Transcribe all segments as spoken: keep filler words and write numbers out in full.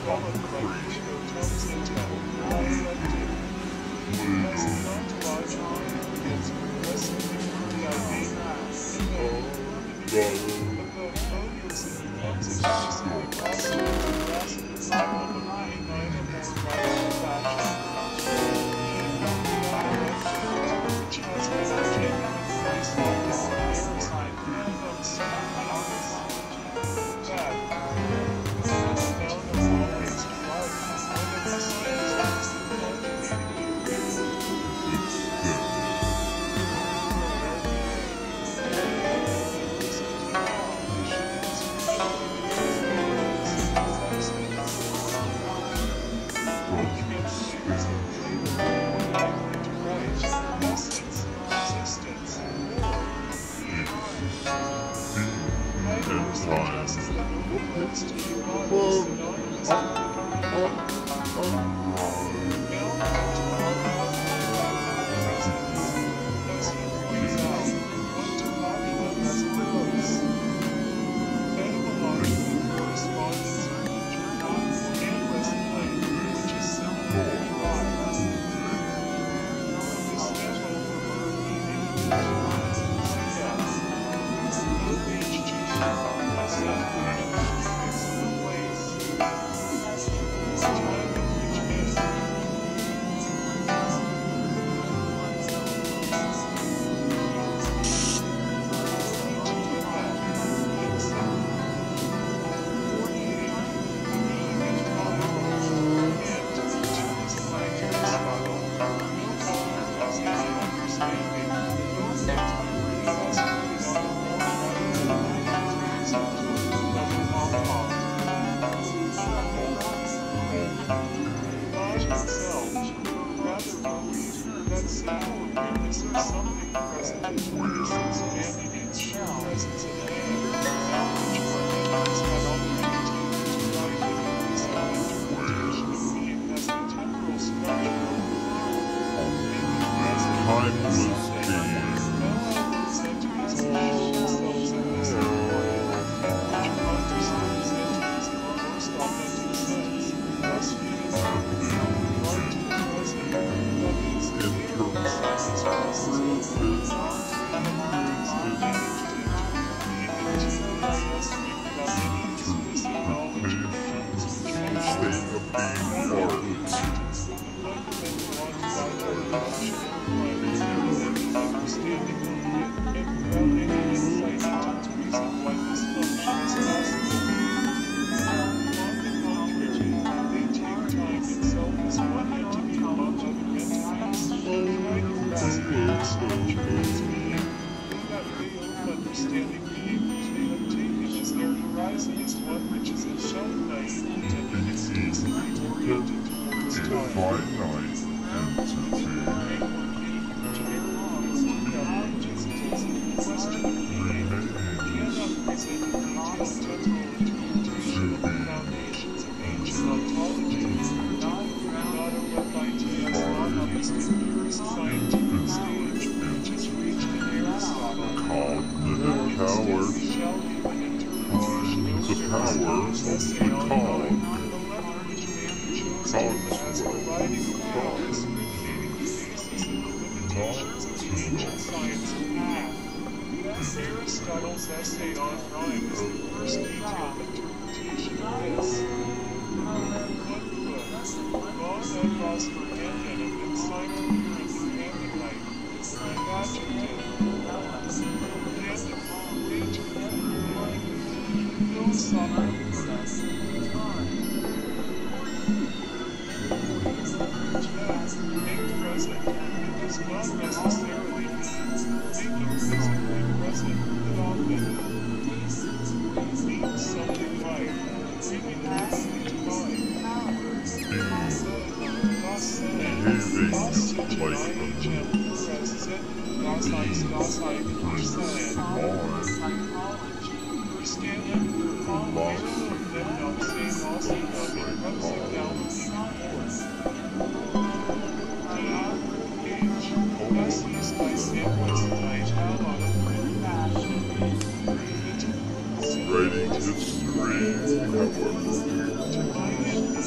Writing history, however,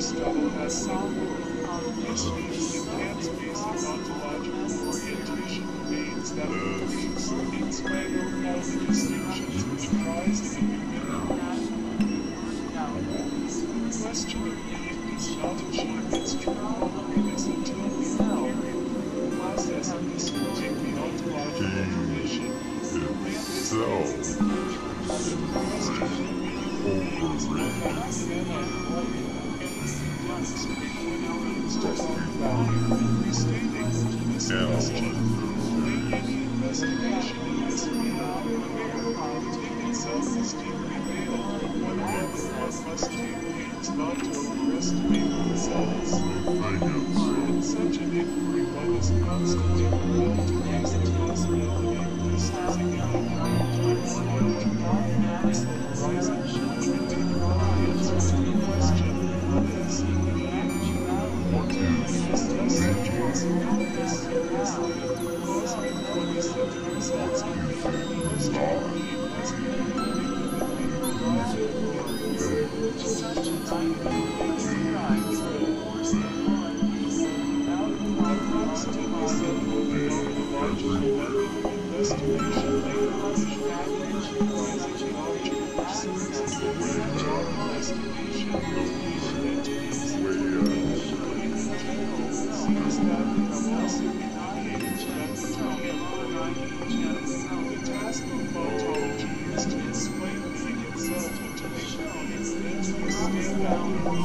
Aristotle has somewhere. This means enhanced basic ontological orientation remains that includes, in spite of all the distinctions which arise in individual. The question of being does not achieve its true holiness until we carry through the process of distorting the ontological condition. Itself is any investigation in this field take itself as deeply veiled, one must take pains not to overestimate themselves. In such an inquiry one is constantly compelled to raise the possibility of distancing it from the horizon, which would take prominence with the question, what is being? Discuss such possibilities seriously, because with twenty-seven results of the question being must be individually derived approximately seven phenomenological method of investigation may publish patterns comprising the object which serves as the general investigation of entities. Seems that we have also indicated that the time the task of ontology is to explain being itself and to make being entities stand out in the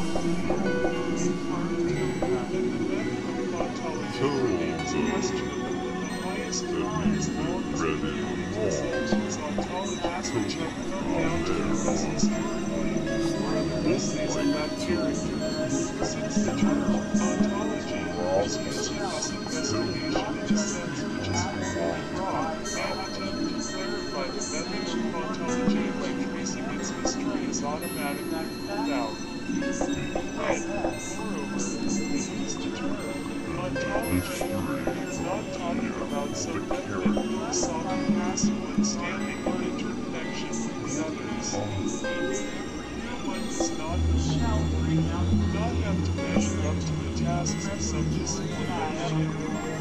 then the method of ontology remains questionable in the highest degree as long as it behaves itself as ontologies which have come down to the present standpoint, or other essays of that character. Since the term ontology is used in this investigation in a sense which is very broad, and attempt to clarify the method of ontology by tracing its history is automatically ruled out. And, moreover, we use the term ontology, it's not talking about some definite philosophical discipline standing in interconnection with the others. One does not, not have to measure up to the tasks of some discipline that